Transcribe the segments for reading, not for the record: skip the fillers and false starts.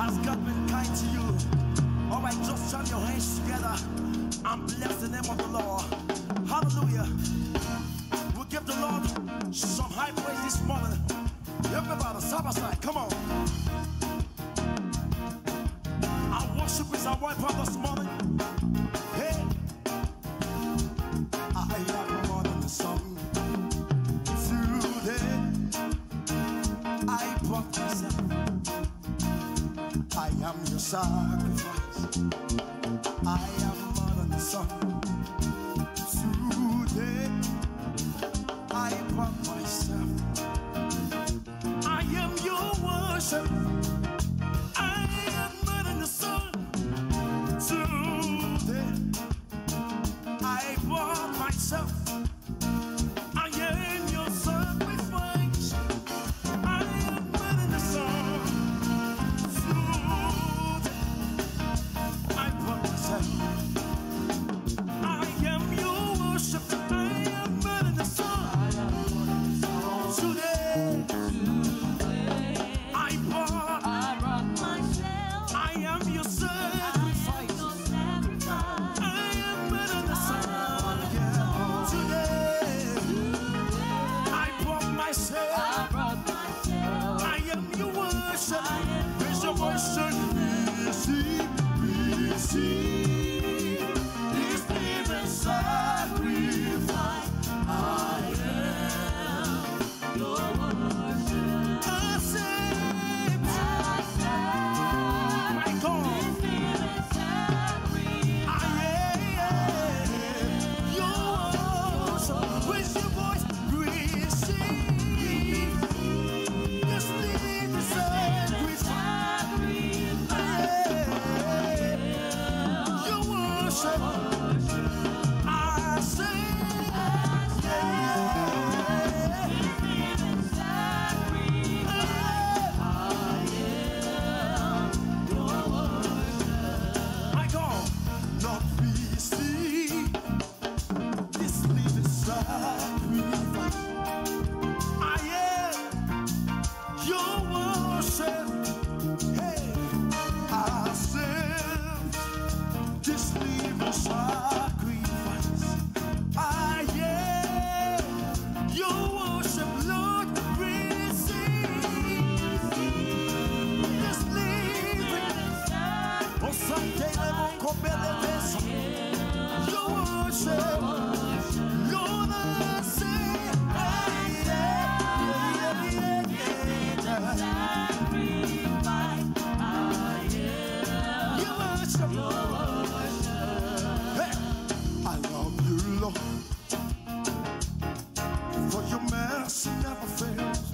Has God been kind to you? All right, just join your hands together and bless the name of the Lord. Hallelujah. We'll give the Lord some high praise this morning. Everybody, side by side, come on. Our worship is our weapon this morning. Hey, I am more than the song. Today, I brought myself. I am your sacrifice. I am more than the song. Today, I brought myself. I am your worship. I am more than the song. Today, I brought myself. I am your sacrifice. I am more than the song. Today, I brought myself. I am your worship. I am more than the song. Today, I brought myself. I am your sacrifice. I am more than the song. Today, I brought myself. I am your worship. Raise your voice and receive, receive this living sacrifice. I am your worship. Accept, my God. This living sacrifice. I am your worship. Raise your voice, receive this living sacrifice. I am your worship. I say, my God, Lord, receive this living sacrifice. I am your worship. Hey, I accept this living sacrifice. I am your worship, Lord. Receive this living. Oh, Sunday, your worship, Lord. I say, your worship. Hey, I love you, Lord, for your mercy never fails.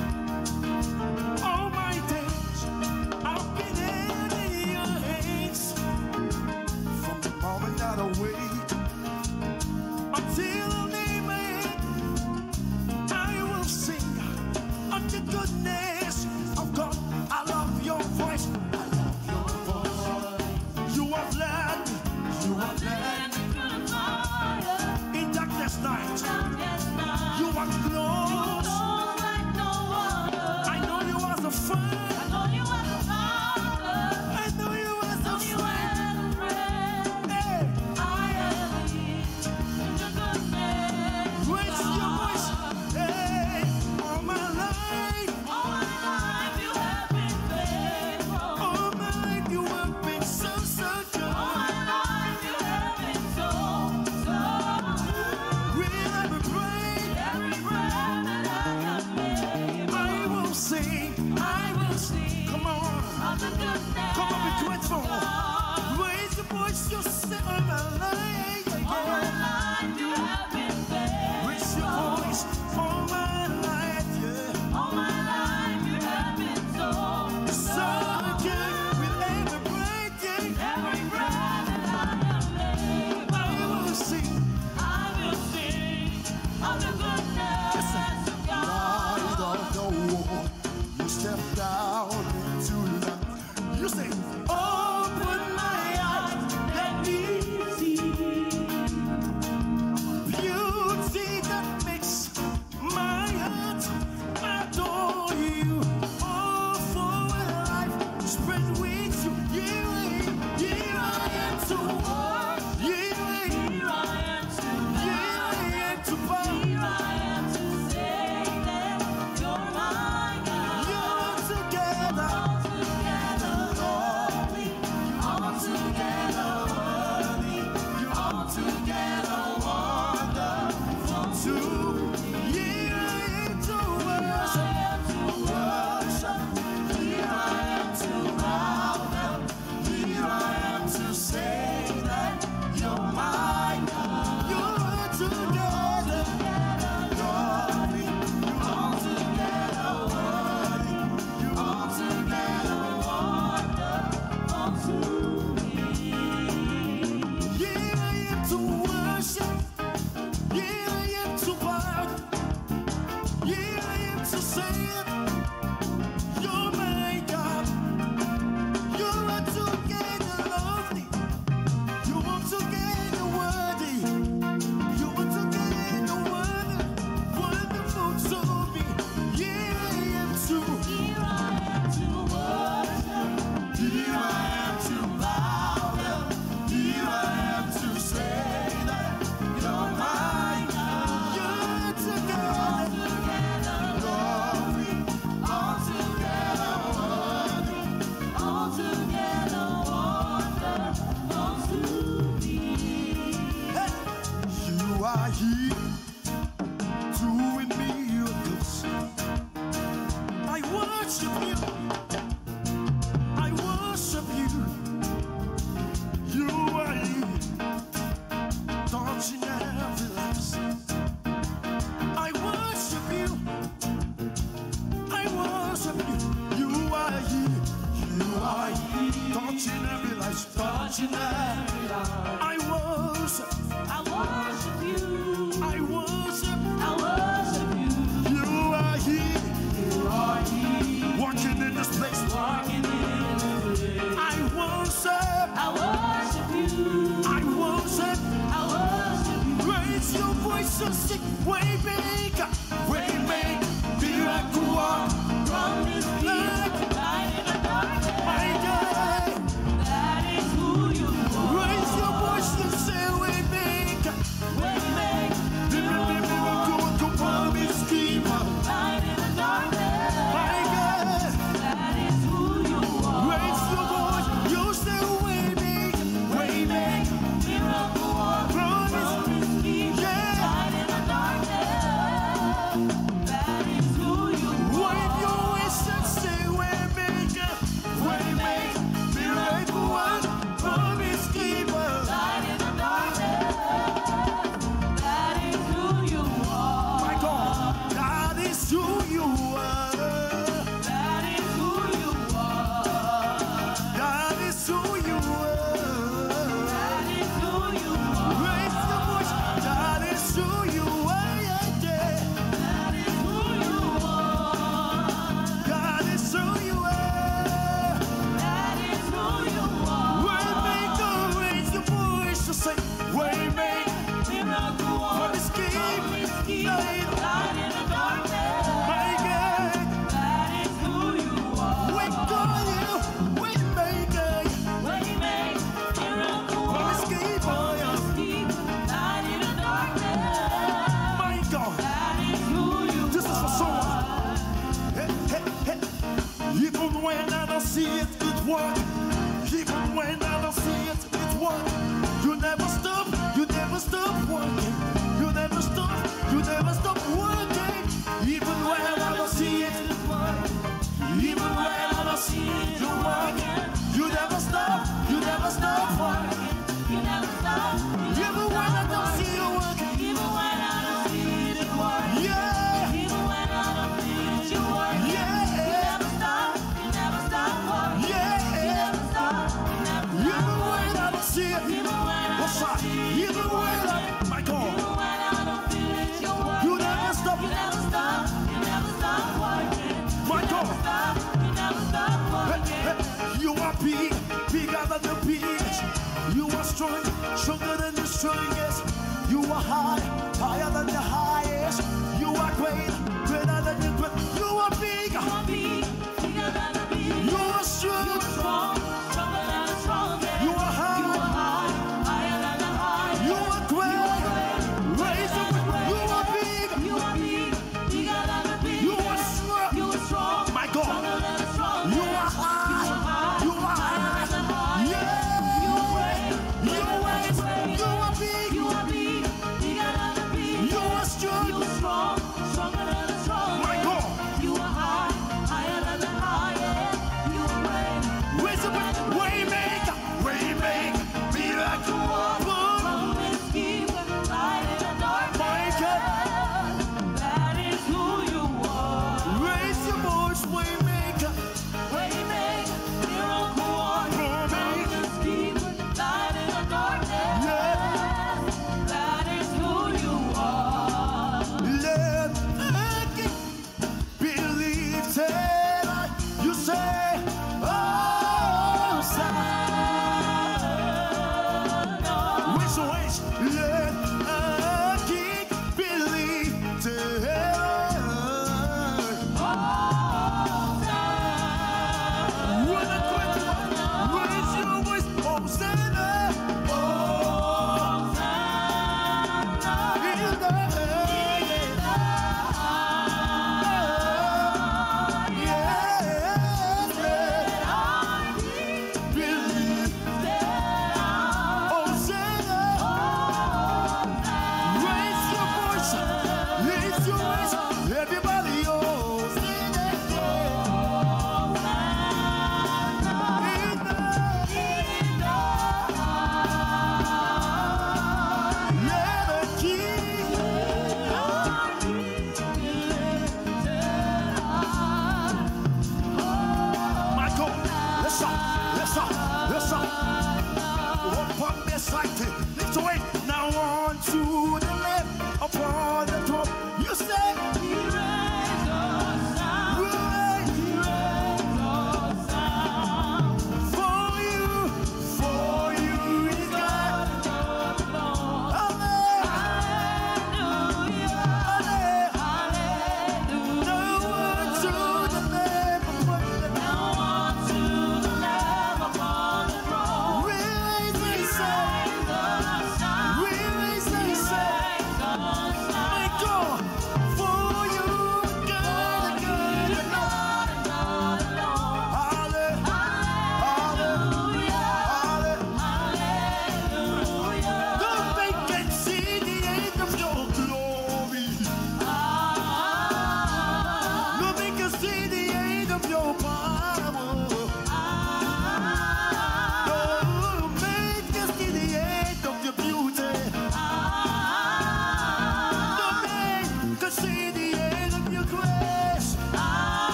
All my days I've been in your hands. From the moment that I wake until I lay my head, I will sing of the goodness of God. I love your voice. I love your voice. You have led me. You have led me through the fire. In darkness night. You are close. Like no other. I know you as a friend. I know you as a father. I know you as a friend. Hey, I am in your goodness. Raise your voice. Hey, all my life you have been faithful. All my life you have been so good. All my life you have been so good. With every breath that I have made, I will sing. Come on. Of the goodness. Come on, be grateful. Raise your voice, you say, all my life. All my life you have been faithful. Raise your voice, all my life, yeah. All my life you have been so good. With every breath, yeah. Every breath that I have made, I will sing of the goodness of God. Light of the world, you step down into light. You say, open my eyes, let me see You're my God. You are together lovely. You are together worthy. You are together worthy. Wonderful to me. Yeah, I am to. Here I am to worship. Here I am to bow down. Here I am to say that you're my God. You're together lovely. Altogether worthy, altogether wonderful to me. You are here doing miracles. I worship you. I worship you. You are here touching every life. I worship you. I worship you. You are here. You are here touching every life. Touching every life. I worship. I worship you, I worship. I worship you, You are here you are here, walking in this place. walking in the way. I worship. I worship you, I worship. I worship you, Raise your voice and sing. Waymaker, waymaker, miracle worker. promise keeper, light in the darkness. My God, That is who you are. raise your voice and say waymaker, Waymaker, miracle worker, promise keeper. light in the darkness. My God, That is who you are. raise your voice. You say waymaker, waymaker, Miracle worker, promise. promise keeper, Yeah. light in the darkness. That is who you are. Wave your voice and say waymaker, waymaker, miracle worker, promise keeper. Light in the darkness. That is who you are. My God, that is who you are. That is who you are. That is who you are. That is who you are. Raise your voice. That is who you are. Yeah, yeah. That is who you are. That is who you are. That is who you are. Waymaker, raise your voice and say waymaker, Miracle worker, promise keeper. promise keeper, light in the darkness. My God, That is who you are. we call you waymaker, Waymaker, miracle promise worker, keeper. promise keeper, light in the darkness. My God. That is who you This is for are. someone. Hey, hey, hey. Even when I don't see it, it work. Even when I don't see it, it work. You never stop working. You never stop working. Even when I don't see it, it work. Even when I don't see it, you working. You never stop working. You never stop. Even when I don't see you working. Even when I don't see it, it works. Yeah, Even when I don't feel it, you work. yeah, You never stop working. yeah. You never stop. You never Even stop. when I don't see it, Even when I what's don't that? see it, Even when I, my God, even when I don't feel it, you work. you never stop. You never stop. You never stop working. My You never God. stop. You never stop Hey, working. hey, you are big, bigger than the biggest. You are strong, stronger than the strongest. You are high, higher than the highest. You are great, greater than the great. You are big, You are big, bigger than the big. you are You strong, are strong, stronger than the strongest. you are high, You are high, higher than the highest. you are great. Raise up, you are big, You are big, bigger than the big. you are strong. You are strong, My God. stronger than the strongest. You are high, you are high. higher than the highest. Yeah, You are great, you are greater than the great, great. you are big. You are big, bigger than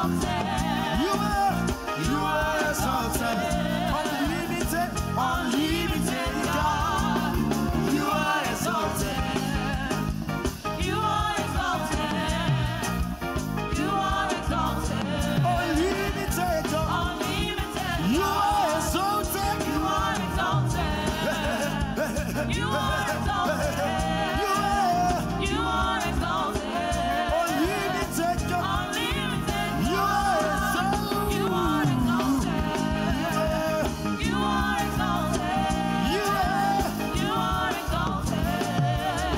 exalted. Unlimited, unlimited God. You are exalted. You are exalted. You are exalted. Unlimited God. Unlimited. You are exalted. You are exalted. You are exalted. You are exalted. Unlimited God. Unlimited. You are exalted. You are exalted. You are exalted. You are. You are exalted.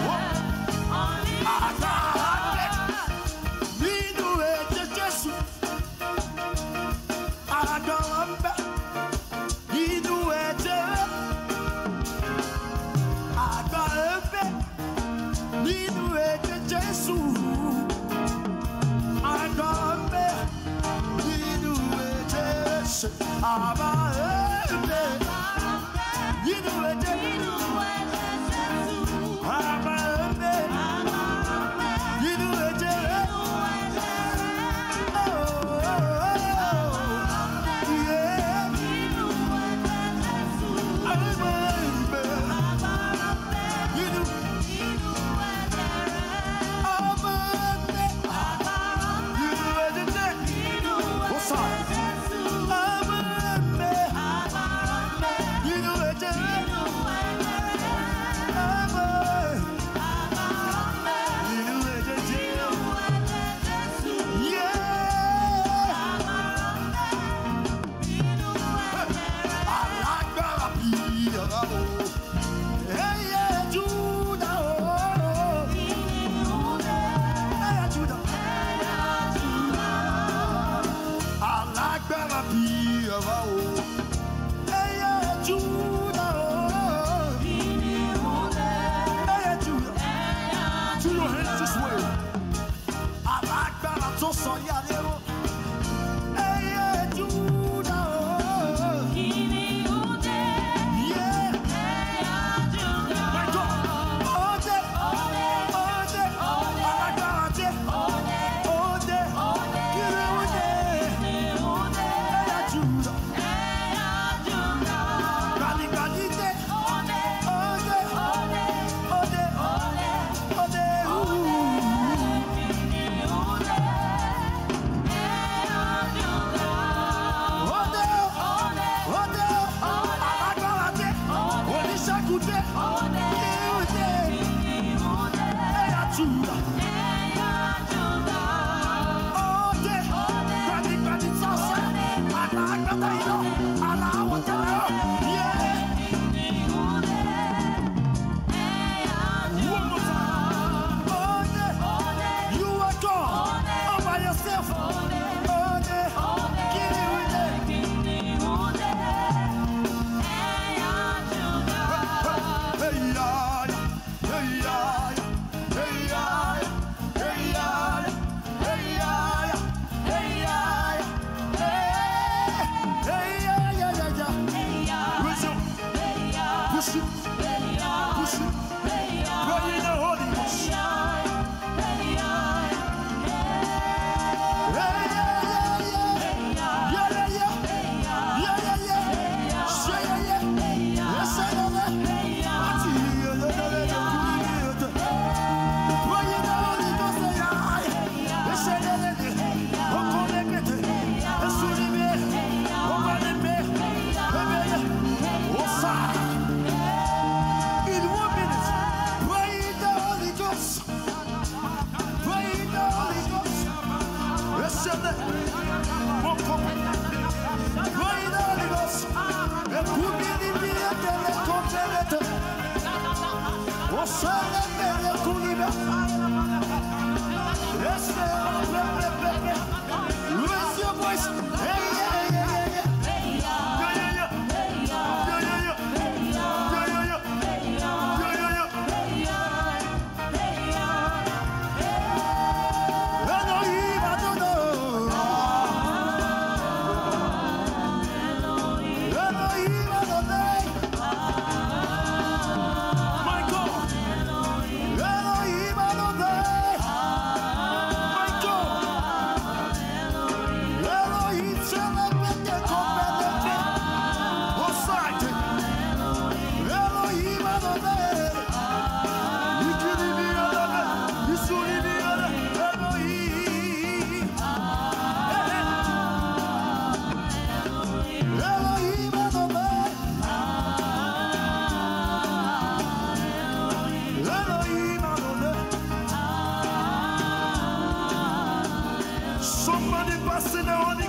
Unlimited. Nínú ẹ̀jẹ̀ Jésù, agbára ń bẹ. Nínú ẹ̀jẹ̀ rẹ̀, agbára ń bẹ. Nínú ẹ̀jẹ̀ Jésù, agbára ń bẹ. Nínú ẹ̀jẹ̀ Jésù, agbára ń bẹ. Nínú ẹ̀jẹ̀ Jésù, agbára ń bẹ. Nínú ẹ̀jẹ̀ rẹ̀.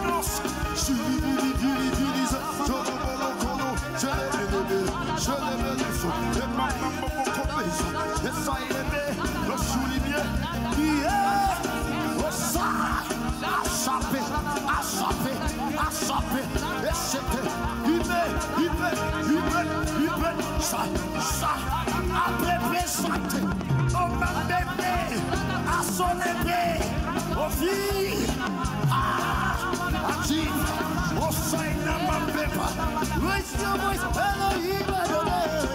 Raise your voice, Elohim Adonai.